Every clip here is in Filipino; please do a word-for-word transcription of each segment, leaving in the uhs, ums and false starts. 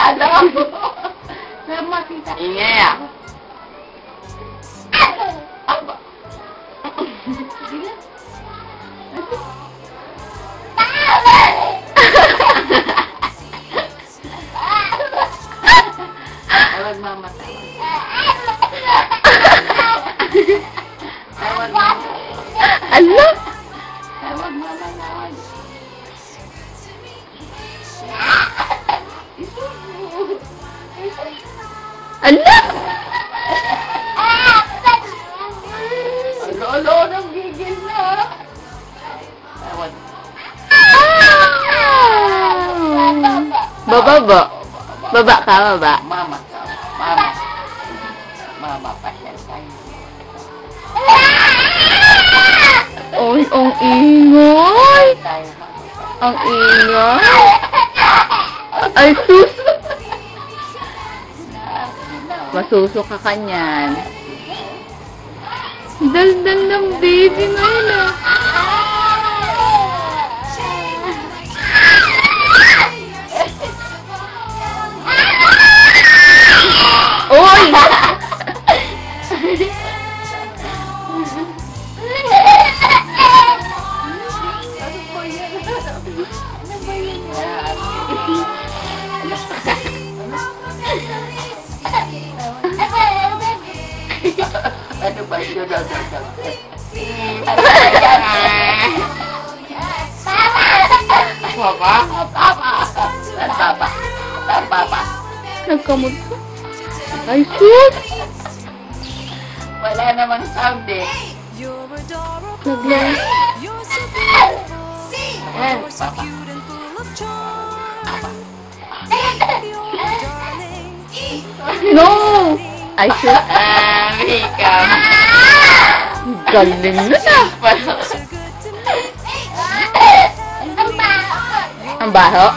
Ano? Ingay ah. Aba. Tawag mama, tawag. Tawag mama. Ala! Tawag mama, tawag. Ala! Alo, alo, nang gigil na. Tawag. Baba ba? Baba ka, baba. Mama, tawag. Mama. Mama, pasyal tayo. Oy, ang ingay! Tayo, mama. Ang ingay! Ay, sus! Masuso ka kanyan. Daldal ng baby ngayon ah. Oy! Ano ba yun? Papa? Papa? Papa? Papa? Nagkamot ko. Ay, sus! Wala namang sound eh. Naglang. Ayan, Papa. No! Ay, sus! Ah, ikaw. Galing na na. Ang baho.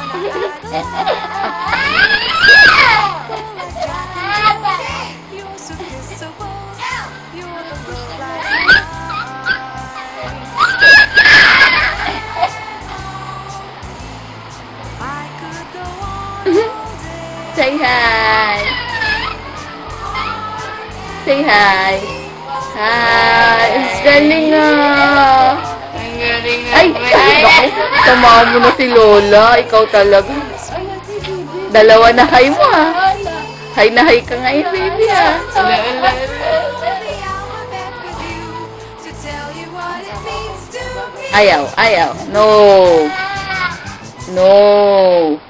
Say hi. Say hi. Hi. Ang galing ah. Ang galing nga. Ay, naku, tamahan mo na si Lola. Ikaw talaga. Dalawa na hi mo ah. Hi na hi ka ngayon, baby ah. Ala, ala, ala. Ayaw, ayaw. No. No.